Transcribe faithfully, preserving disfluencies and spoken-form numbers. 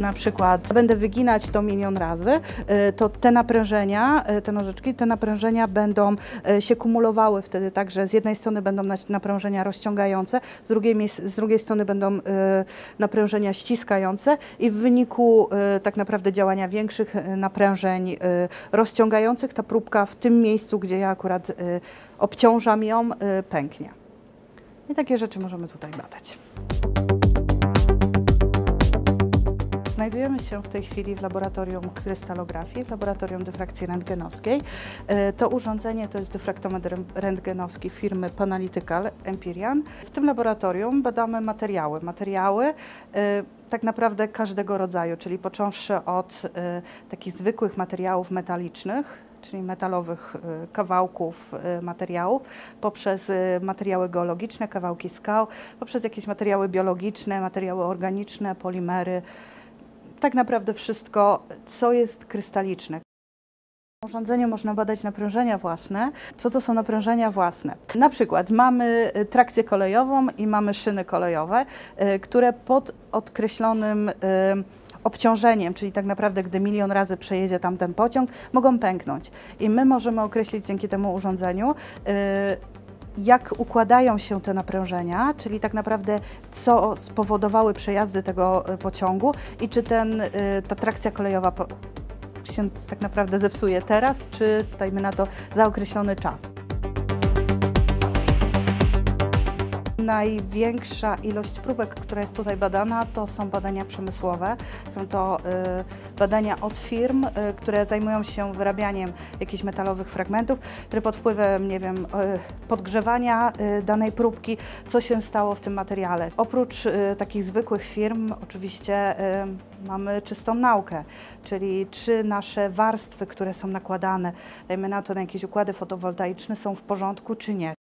na przykład będę wyginać to milion razy, to te naprężenia, te nożyczki, te naprężenia będą się kumulowały wtedy tak, że z jednej strony będą naprężenia rozciągające, z drugiej, z drugiej strony będą naprężenia ściskające i w wyniku tak naprawdę działania większych naprężeń rozciągających ta próbka w tym miejscu, gdzie ja akurat obciążam ją, pęknie. I takie rzeczy możemy tutaj badać. Znajdujemy się w tej chwili w laboratorium krystalografii, w laboratorium dyfrakcji rentgenowskiej. To urządzenie to jest dyfraktometr rentgenowski firmy Panalytical Empyrean. W tym laboratorium badamy materiały. Materiały tak naprawdę każdego rodzaju, czyli począwszy od takich zwykłych materiałów metalicznych, czyli metalowych kawałków materiałów, poprzez materiały geologiczne, kawałki skał, poprzez jakieś materiały biologiczne, materiały organiczne, polimery. Tak naprawdę wszystko, co jest krystaliczne. W urządzeniu można badać naprężenia własne. Co to są naprężenia własne? Na przykład mamy trakcję kolejową i mamy szyny kolejowe, które pod określonym obciążeniem, czyli tak naprawdę gdy milion razy przejedzie tam ten pociąg, mogą pęknąć. I my możemy określić dzięki temu urządzeniu, jak układają się te naprężenia, czyli tak naprawdę co spowodowały przejazdy tego pociągu i czy ten, ta trakcja kolejowa się tak naprawdę zepsuje teraz, czy dajmy na to za określony czas. Największa ilość próbek, która jest tutaj badana, to są badania przemysłowe. Są to y, badania od firm, y, które zajmują się wyrabianiem jakichś metalowych fragmentów, które pod wpływem, nie wiem, y, podgrzewania y, danej próbki, co się stało w tym materiale. Oprócz y, takich zwykłych firm, oczywiście y, mamy czystą naukę, czyli czy nasze warstwy, które są nakładane, dajmy na to na jakieś układy fotowoltaiczne, są w porządku, czy nie.